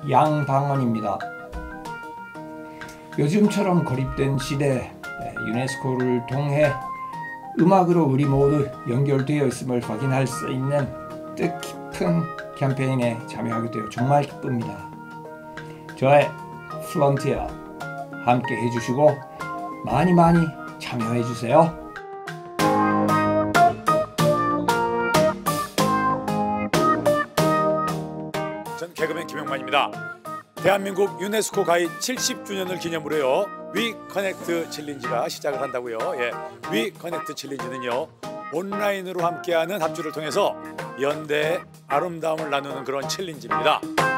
양방원입니다. 요즘처럼 고립된 시대에 유네스코를 통해 음악으로 우리 모두 연결되어 있음을 확인할 수 있는 뜻깊은 캠페인에 참여하게 되어 정말 기쁩니다. 저의 플런티어 함께 해주시고 많이 참여해주세요. 전 개그맨 김영만입니다. 대한민국 유네스코 가입 70주년을 기념으로요, 위 커넥트 챌린지가 시작을 한다고요. 위 커넥트 챌린지는요, 온라인으로 함께하는 합주를 통해서 연대의 아름다움을 나누는 그런 챌린지입니다.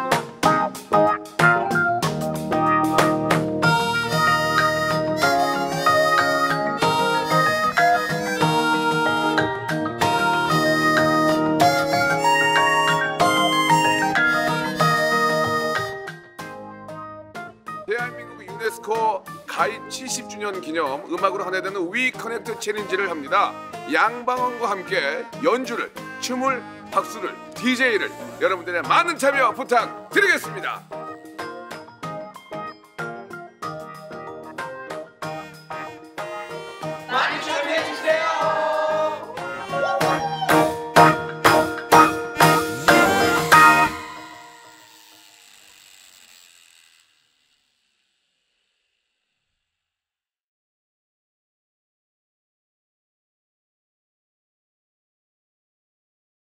대한민국 유네스코 가입 70주년 기념 음악으로 하나 되는 위 커넥트 챌린지를 합니다. 양방원과 함께 연주를, 춤을, 박수를, DJ를 여러분들의 많은 참여 부탁드리겠습니다.